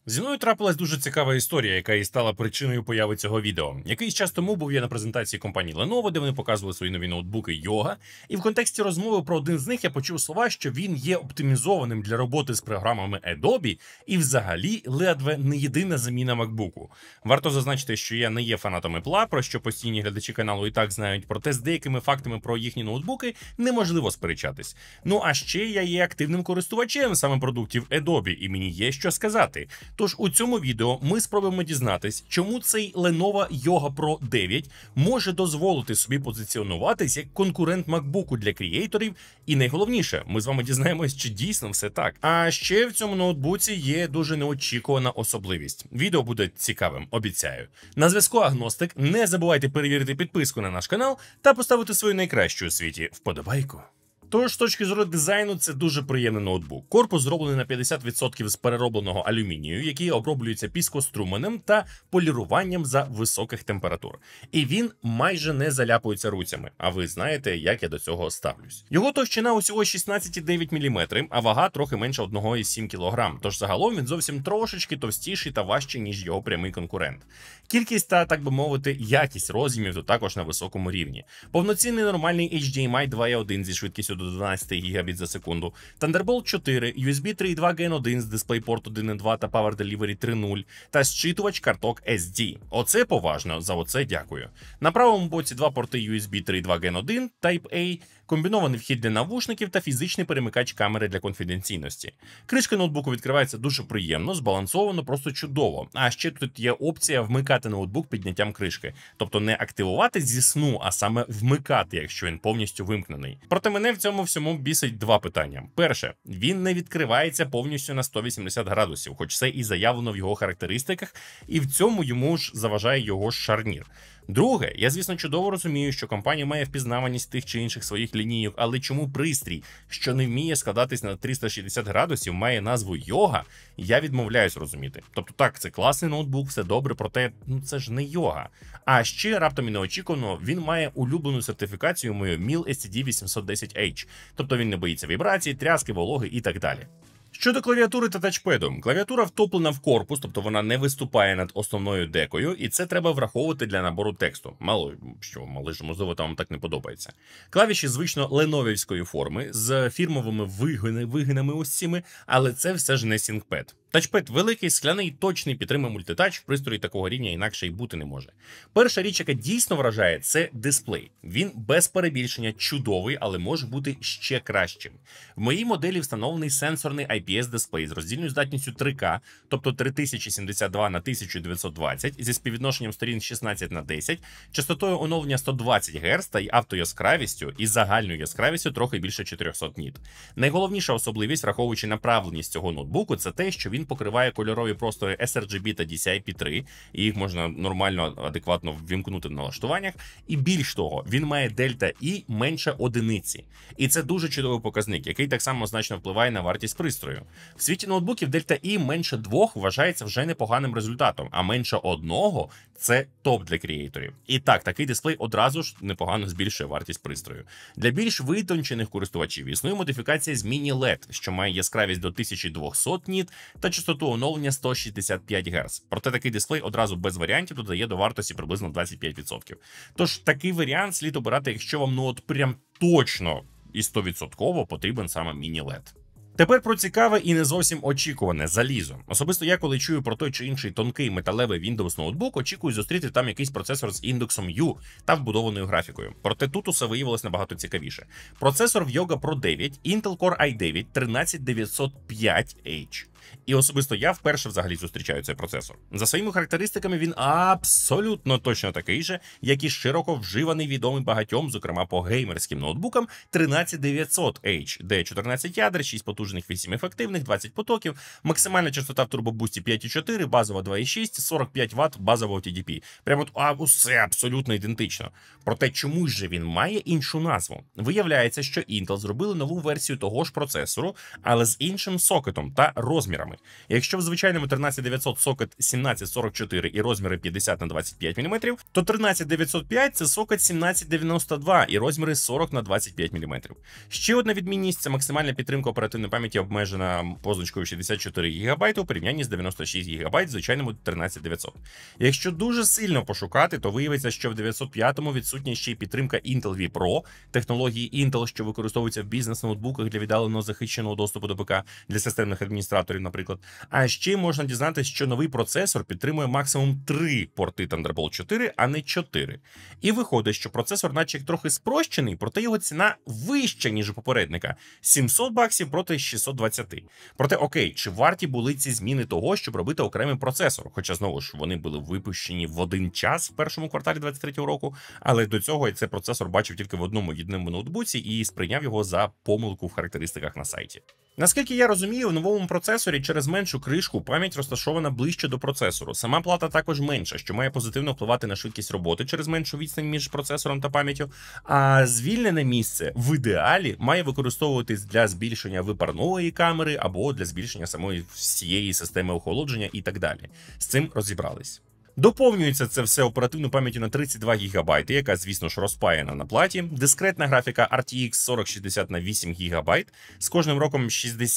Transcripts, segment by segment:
Зі мною трапилась дуже цікава історія, яка і стала причиною появи цього відео. Якийсь час тому був я на презентації компанії Lenovo, де вони показували свої нові ноутбуки Yoga, і в контексті розмови про один з них я почув слова, що він є оптимізованим для роботи з програмами Adobe і взагалі ледве не єдина заміна MacBook. Варто зазначити, що я не є фанатом Apple, про що постійні глядачі каналу і так знають, проте з деякими фактами про їхні ноутбуки неможливо сперечатись. Ну а ще я є активним користувачем саме продуктів Adobe, і мені є що сказати. Тож у цьому відео ми спробуємо дізнатись, чому цей Lenovo Yoga Pro 9 може дозволити собі позиціонуватись як конкурент MacBook для креаторів, і найголовніше, ми з вами дізнаємось, чи дійсно все так. А ще в цьому ноутбуці є дуже неочікувана особливість. Відео буде цікавим, обіцяю. На зв'язку Агностик, не забувайте перевірити підписку на наш канал та поставити свою найкращу у світі вподобайку. Тож, з точки зору дизайну, це дуже приємний ноутбук. Корпус зроблений на 50% з переробленого алюмінію, який оброблюється піскоструменем та поліруванням за високих температур. І він майже не заляпується руцями, а ви знаєте, як я до цього ставлюсь. Його товщина усього 16,9 мм, а вага трохи менше 1,7 кг, тож загалом він зовсім трошечки товстіший та важчий, ніж його прямий конкурент. Кількість та, так би мовити, якість роз'ємів тут також на високому рівні. Повноцінний нормальний HDMI 2.1 зі швидкістю до 12 Гбіт за секунду, Thunderbolt 4, USB 3.2 Gen 1 з DisplayPort 1.2 та Power Delivery 3.0 та зчитувач карток SD. Оце поважно, за оце дякую. На правому боці два порти USB 3.2 Gen 1, Type-A, комбінований вхід для навушників та фізичний перемикач камери для конфіденційності. Кришка ноутбуку відкривається дуже приємно, збалансовано, просто чудово. А ще тут є опція вмикати ноутбук підняттям кришки. Тобто не активувати зі сну, а саме вмикати, якщо він повністю вимкнений. Проте мене в цьому всьому бісить два питання. Перше, він не відкривається повністю на 180 градусів, хоч це і заявлено в його характеристиках, і в цьому йому ж заважає його шарнір. Друге, я, звісно, чудово розумію, що компанія має впізнаваність тих чи інших своїх лінійок, але чому пристрій, що не вміє складатись на 360 градусів, має назву Yoga, я відмовляюсь розуміти. Тобто так, це класний ноутбук, все добре, проте це ж не Yoga. А ще, раптом і неочікувано, він має улюблену сертифікацію мою MIL STD 810H. Тобто він не боїться вібрацій, тряски, вологи і так далі. Щодо клавіатури та тачпеду, клавіатура втоплена в корпус, тобто вона не виступає над основною декою, і це треба враховувати для набору тексту. Мало ж, можливо, там так не подобається. Клавіші звично леновівської форми, з фірмовими вигинами ось цими, але це все ж не сінгпед. Тачпед великий, скляний, точний, підтримує мультитач, в пристрої такого рівня інакше й бути не може. Перша річ, яка дійсно вражає, це дисплей. Він без перебільшення чудовий, але може бути ще кращим. В моїй моделі встановлений сенсорний IPS-дисплей з роздільною здатністю 3К, тобто 3072 на 1920, зі співвідношенням сторін 16:10, частотою оновлення 120 Гц та й автояскравістю і загальною яскравістю трохи більше 400 ніт. Найголовніша особливість, враховуючи направленість цього ноутбуку, це те, що він покриває кольорові простори sRGB та DCI-P3, і їх можна нормально, адекватно ввімкнути в налаштуваннях. І більш того, він має Delta E менше одиниці. І це дуже чудовий показник, який так само значно впливає на вартість пристрою. В світі ноутбуків Delta E менше 2 вважається вже непоганим результатом, а менше 1 – це топ для креаторів. І так, такий дисплей одразу ж непогано збільшує вартість пристрою. Для більш витончених користувачів існує модифікація з Mini LED, що має яскравість до 1200 ніт та частоту оновлення 165 Гц. Проте такий дисплей одразу без варіантів додає до вартості приблизно 25%. Тож такий варіант слід обирати, якщо вам прям точно і 100% потрібен саме Mini LED. Тепер про цікаве і не зовсім очікуване залізо. Особисто я, коли чую про той чи інший тонкий металевий Windows ноутбук, очікую зустріти там якийсь процесор з індексом U та вбудованою графікою. Проте тут усе виявилось набагато цікавіше. Процесор в Yoga Pro 9 Intel Core i9 13905H. І особисто я вперше взагалі зустрічаю цей процесор. За своїми характеристиками він абсолютно точно такий же, як і широко вживаний відомий багатьом, зокрема по геймерським ноутбукам, 13900H, де 14 ядер, 6 потужних, 8 ефективних, 20 потоків, максимальна частота в турбобусті 5,4, базова 2,6, 45 Вт базового TDP. Прямо усе абсолютно ідентично. Проте чому ж він має іншу назву? Виявляється, що Intel зробили нову версію того ж процесору, але з іншим сокетом та розміром. розмірами. Якщо в звичайному 13900 сокет 1744 і розміри 50 на 25 мм, то 13905 це сокет 1792 і розміри 40 на 25 мм. Ще одна відмінність – це максимальна підтримка оперативної пам'яті обмежена позначкою 64 ГБ у порівнянні з 96 ГБ в звичайному 13900. Якщо дуже сильно пошукати, то виявиться, що в 905-му відсутня ще й підтримка Intel V Pro, технології Intel, що використовуються в бізнес-ноутбуках для віддаленого захищеного доступу до ПК для системних адміністраторів, наприклад. А ще можна дізнатися, що новий процесор підтримує максимум 3 порти Thunderbolt 4, а не 4. І виходить, що процесор наче трохи спрощений, проте його ціна вища, ніж у попередника. $700 проти 620. Проте окей, чи варті були ці зміни того, щоб робити окремий процесор? Хоча, знову ж, вони були випущені в один час в першому кварталі 2023 року, але до цього я цей процесор бачив тільки в одному єдиному ноутбуці і сприйняв його за помилку в характеристиках на сайті. Наскільки я розумію, в новому процесорі через меншу кришку пам'ять розташована ближче до процесору. Сама плата також менша, що має позитивно впливати на швидкість роботи через меншу відстань між процесором та пам'яттю. А звільнене місце в ідеалі має використовуватись для збільшення випарної камери або для збільшення самої всієї системи охолодження і так далі. З цим розібрались. Доповнюється це все оперативною пам'яттю на 32 ГБ, яка, звісно ж, розпаяна на платі. Дискретна графіка RTX 4060 на 8 ГБ. З кожним роком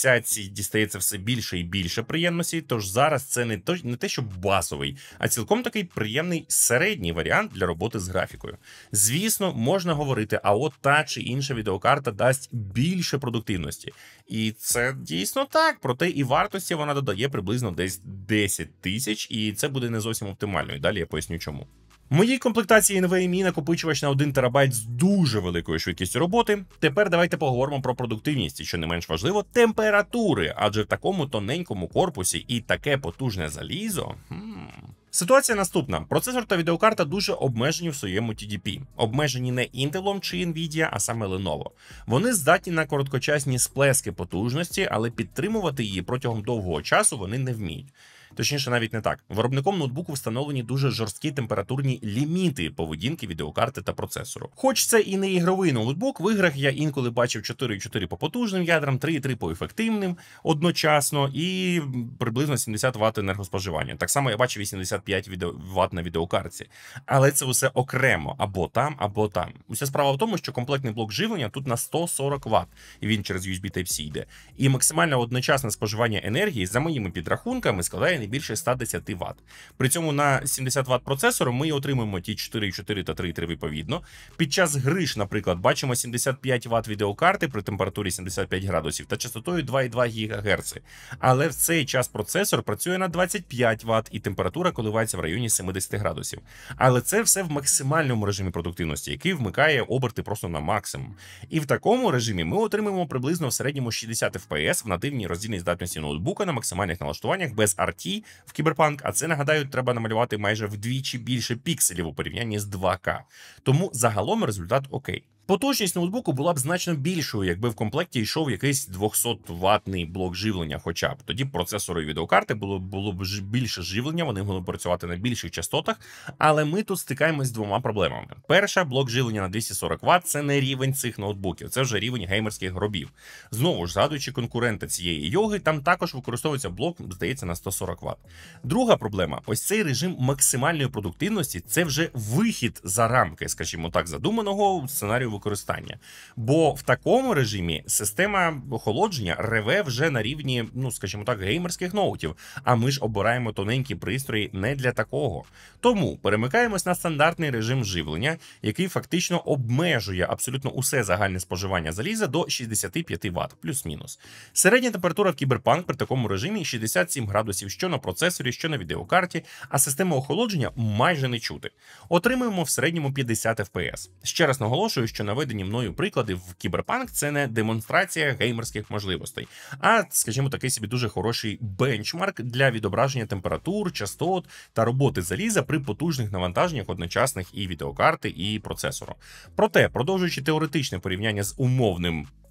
60 дістається все більше і більше приємності, тож зараз це не те, що базовий, а цілком такий приємний середній варіант для роботи з графікою. Звісно, можна говорити, а от та чи інша відеокарта дасть більше продуктивності. І це дійсно так, проте і вартості вона додає приблизно десь 10 тисяч, і це буде не зовсім оптимально, і далі я поясню чому. В моїй комплектації NVMe накопичувач на 1 ТБ з дуже великою швидкістю роботи. Тепер давайте поговоримо про продуктивність, і, що не менш важливо, температури, адже в такому тоненькому корпусі і таке потужне залізо... Ситуація наступна. Процесор та відеокарта дуже обмежені в своєму TDP. Обмежені не Intel чи Nvidia, а саме Lenovo. Вони здатні на короткочасні сплески потужності, але підтримувати її протягом довгого часу вони не вміють. Точніше, навіть не так. Виробником ноутбуку встановлені дуже жорсткі температурні ліміти поведінки відеокарти та процесору. Хоч це і не ігровий ноутбук, в іграх я інколи бачив 4,4 по потужним ядрам, 3,3 по ефективним одночасно і приблизно 70 Вт енергоспоживання. Так само я бачив 85 Вт на відеокартці. Але це усе окремо, або там, або там. Уся справа в тому, що комплектний блок живлення тут на 140 Вт, і він через USB Type-C йде. І максимальне одночасне споживання енергії, за моїми підрахунками, складає не більше 110 Вт. При цьому на 70 Вт процесору ми отримуємо ті 4,4 та 3,3 відповідно. Під час гри ж, наприклад, бачимо 75 Вт відеокарти при температурі 75 градусів та частотою 2,2 ГГц. Але в цей час процесор працює на 25 Вт і температура коливається в районі 70 градусів. Але це все в максимальному режимі продуктивності, який вмикає оберти просто на максимум. І в такому режимі ми отримуємо приблизно в середньому 60 FPS в нативній роздільній здатності ноутбука на максимальних налаштуваннях без RT в Cyberpunk, а це, нагадаю, треба намалювати майже вдвічі більше пікселів у порівнянні з 2К. Тому загалом результат окей. Потужність ноутбуку була б значно більшою, якби в комплекті йшов якийсь 200-ваттний блок живлення хоча б. Тоді процесору і відеокарти було б більше живлення, вони могли б працювати на більших частотах, але ми тут стикаємось з двома проблемами. Перша, блок живлення на 240 Вт – це не рівень цих ноутбуків, це вже рівень геймерських гробів. Знову ж, згадуючи конкурента цієї йоги, там також використовується блок, здається, на 140 Вт. Друга проблема – ось цей режим максимальної продуктивності – це вже вихід за рамки, скажімо так, задуманого сценарію використання. Бо в такому режимі система охолодження реве вже на рівні, скажімо так, геймерських ноутів, а ми ж обираємо тоненькі пристрої не для такого. Тому перемикаємось на стандартний режим живлення, який фактично обмежує абсолютно усе загальне споживання заліза до 65 Вт, плюс-мінус. Середня температура в Cyberpunk при такому режимі 67 градусів що на процесорі, що на відеокарті, а систему охолодження майже не чути. Отримуємо в середньому 50 FPS. Ще раз наголошую, що наведені мною приклади в Cyberpunk – це не демонстрація геймерських можливостей, а, скажімо, такий собі дуже хороший бенчмарк для відображення температур, частот та роботи заліза при потужних навантаженнях одночасних і відеокарти, і процесору. Проте, продовжуючи теоретичне порівняння з умовним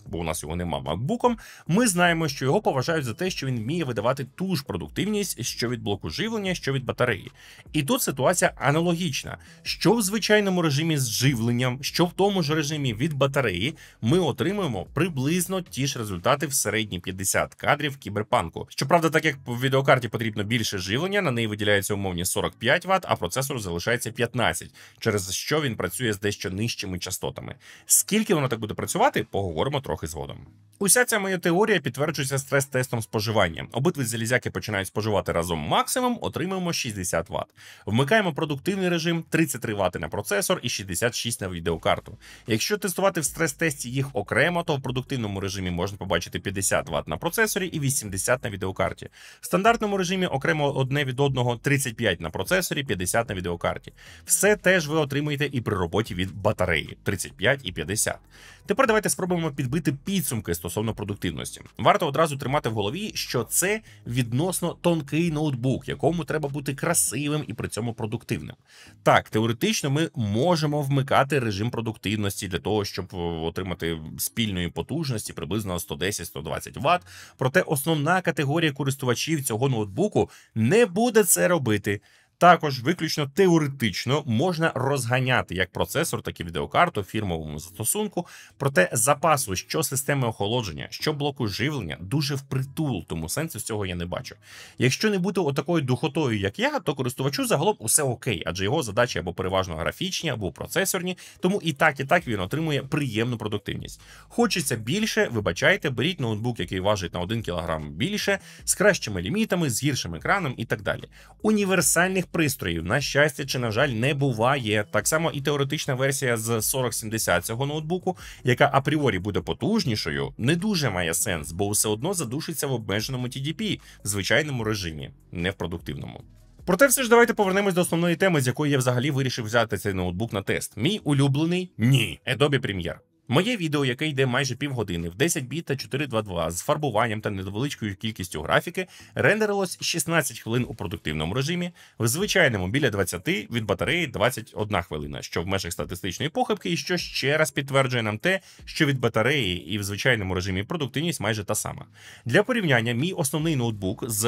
бо у нас його нема макбуком, ми знаємо, що його поважають за те, що він вміє видавати ту ж продуктивність, що від блоку живлення, що від батареї. І тут ситуація аналогічна. Що в звичайному режимі з живленням, що в тому ж режимі від батареї, ми отримуємо приблизно ті ж результати в середні 50 кадрів кіберпанку. Щоправда, так як в відеокарті потрібно більше живлення, на неї виділяється умовні 45 Вт, а процесору залишається 15, через що він працює з дещо нижчими частотами. Скільки воно так буде працювати, поговоримо трохи згодом. Уся ця моя теорія підтверджується стрес-тестом споживання. Обидві залізяки починають споживати разом максимум, отримуємо 60 Вт. Вмикаємо продуктивний режим, 33 Вт на процесор і 66 на відеокарту. Якщо тестувати в стрес-тесті їх окремо, то в продуктивному режимі можна побачити 50 Вт на процесорі і 80 на відеокарті. В стандартному режимі окремо одне від одного 35 на процесорі, 50 на відеокарті. Все теж ви отримаєте і при роботі від батареї 35 і 50. Тепер давайте спробуємо підбити підсумки стосовно продуктивності. Варто одразу тримати в голові, що це відносно тонкий ноутбук, якому треба бути красивим і при цьому продуктивним. Так, теоретично ми можемо вмикати режим продуктивності для того, щоб отримати спільної потужності приблизно 110-120 Вт, проте основна категорія користувачів цього ноутбуку не буде це робити. Також виключно теоретично можна розганяти як процесор, так і відеокарту в фірмовому застосунку, проте запасу що системи охолодження, що блоку живлення дуже впритул, тому сенсу з цього я не бачу. Якщо не бути отакою духотою, як я, то користувачу загалом усе окей, адже його задачі або переважно графічні, або процесорні, тому і так він отримує приємну продуктивність. Хочеться більше, вибачайте, беріть ноутбук, який важить на 1 кг більше, з кращими лімітами, з гіршим екраном і так далі. Універсальних пристроїв, на щастя чи на жаль, не буває. Так само і теоретична версія з 4070 цього ноутбуку, яка апріорі буде потужнішою, не дуже має сенс, бо все одно задушиться в обмеженому TDP, в звичайному режимі, не в продуктивному. Проте все ж давайте повернемось до основної теми, з якої я взагалі вирішив взяти цей ноутбук на тест. Мій улюблений? Ні. Adobe Premiere. Моє відео, яке йде майже півгодини в 10 біт та 422 з фарбуванням та невеличкою кількістю графіки, рендерилось 16 хвилин у продуктивному режимі, в звичайному біля 20, від батареї 21 хвилина, що в межах статистичної похибки і що ще раз підтверджує нам те, що від батареї і в звичайному режимі продуктивність майже та сама. Для порівняння, мій основний ноутбук з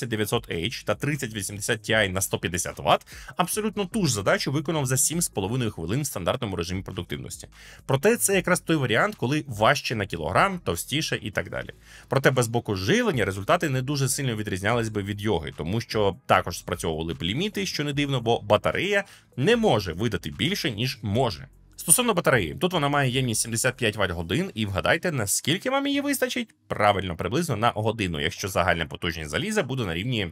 12900H та 3080 Ti на 150 Вт абсолютно ту ж задачу виконав за 7,5 хвилин в стандартному режимі продуктивності. Проте це якраз той варіант, коли важче на кілограм, товстіше і так далі. Проте без боку живлення результати не дуже сильно відрізнялись би від йоги, тому що також спрацьовували б ліміти, що не дивно, бо батарея не може видати більше, ніж може. Стосовно батареї, тут вона має ємність 75 Вт-годин, і вгадайте, наскільки вам її вистачить? Правильно, приблизно на годину, якщо загальна потужність заліза буде на рівні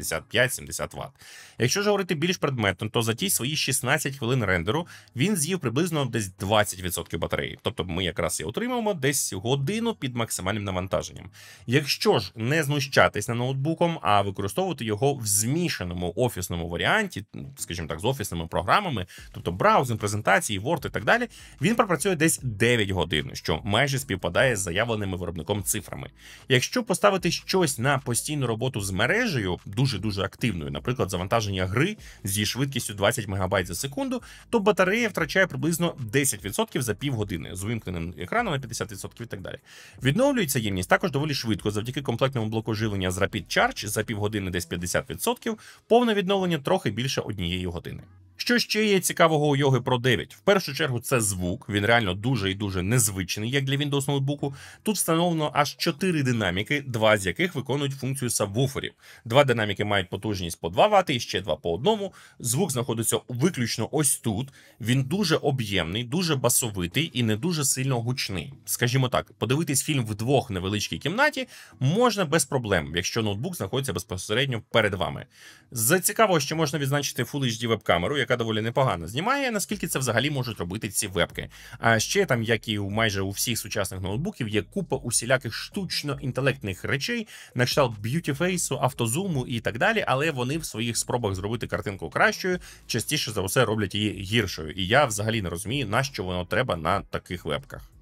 65-70 Вт. Якщо ж говорити більш предметно, то за ті свої 16 хвилин рендеру він з'їв приблизно десь 20% батареї. Тобто ми якраз і отримаємо десь годину під максимальним навантаженням. Якщо ж не знущатись над ноутбуком, а використовувати його в змішаному офісному варіанті, скажімо так, з офісними програмами, тобто браузинг, презентації, Word і так далі, він пропрацює десь 9 годин, що майже співпадає з заявленими виробником цифрами. Якщо поставити щось на постійну роботу з мережею, дуже-дуже активною, наприклад, завантаження гри зі швидкістю 20 МБ за секунду, то батарея втрачає приблизно 10% за півгодини, з увімкненим екраном на 50% і так далі. Відновлюється ємність також доволі швидко, завдяки комплектному блоку живлення з Rapid Charge за півгодини десь 50%, повне відновлення трохи більше 1 години. Що ще є цікавого у Yogi Pro 9? В першу чергу це звук, він реально дуже і дуже незвичний, як для Windows ноутбуку. Тут встановлено аж 4 динаміки, 2 з яких виконують функцію сабвуферів. 2 динаміки мають потужність по 2 Вт і ще 2 по 1. Звук знаходиться виключно ось тут. Він дуже об'ємний, дуже басовитий і не дуже сильно гучний. Скажімо так, подивитись фільм вдвох в невеличкій кімнаті можна без проблем, якщо ноутбук знаходиться безпосередньо перед вами. З цікавого, що можна відзначити Full HD веб-камеру, яка доволі непогано знімає, наскільки це взагалі можуть робити ці вебки. А ще там, як і майже у всіх сучасних ноутбуків, є купа усіляких штучно-інтелектних речей, на кшталт б'ютіфейсу, автозуму і так далі, але вони в своїх спробах зробити картинку кращою, частіше за все роблять її гіршою. І я взагалі не розумію, на що воно треба на таких вебках.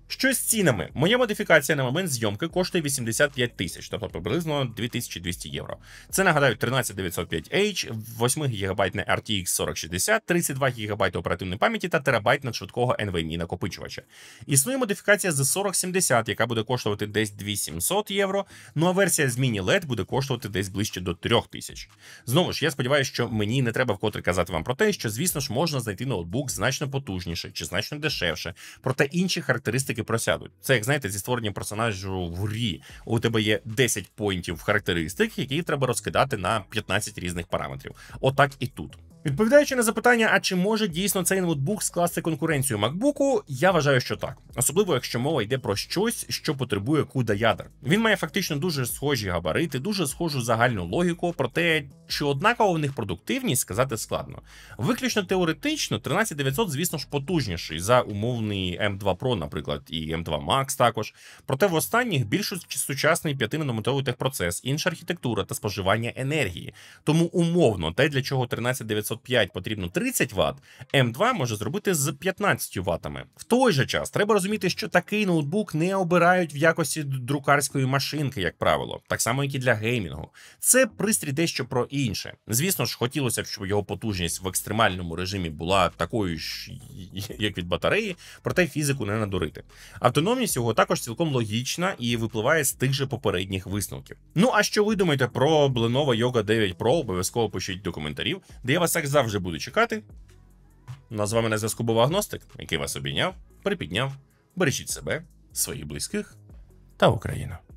Що з цінами? Моя модифікація на момент зйомки коштує 85 тисяч, тобто приблизно 2200 євро. Це, нагадаю, 13905H, 8 ГБ на RTX 4060, 32 ГБ оперативної пам'яті та терабайт надшвидкого NVMe накопичувача. Існує модифікація з 4070, яка буде коштувати десь 2700 євро, ну а версія з міні-LED буде коштувати десь ближче до 3000. Знову ж, я сподіваюся, що мені не треба вкотре казати вам про те, що, звісно ж, можна знайти ноутбук значно потужніше чи значно дешевше, проте інші характеристики просядуть. Це, як знаєте, зі створенням персонажу в грі. У тебе є 10 поінтів характеристик, які треба розкидати на 15 різних параметрів. Отак і тут. Відповідаючи на запитання, а чи може дійсно цей ноутбук скласти конкуренцію MacBook'у, я вважаю, що так. Особливо, якщо мова йде про щось, що потребує CUDA ядер. Він має фактично дуже схожі габарити, дуже схожу загальну логіку, проте, чи однакова в них продуктивність, сказати складно. Виключно теоретично, 13900, звісно ж, потужніший за умовний M2 Pro, наприклад, і M2 Max також. Проте в останніх більш сучасний 5-нанометровий техпроцес, інша архітектура та споживання енергії. Тому умовно, те, для чого 13905 потрібно 30 Вт, M2 може зробити з 15 Вт. В той же час треба розуміти, що такий ноутбук не обирають в якості друкарської машинки, як правило, так само, як і для геймінгу. Це пристрій дещо про інше. Звісно ж, хотілося б, щоб його потужність в екстремальному режимі була такою ж, як від батареї, проте фізику не надурити. Автономність його також цілком логічна і випливає з тих же попередніх висновків. Ну а що ви думаєте про Lenovo Yoga 9 Pro? Обов'язково пишіть до коментарів, де я вас, як завжди, буду чекати. Ну а з вами на зв'язку був Агностик, який вас обійняв, припідняв. Бережіть себе, своїх близьких та Україну.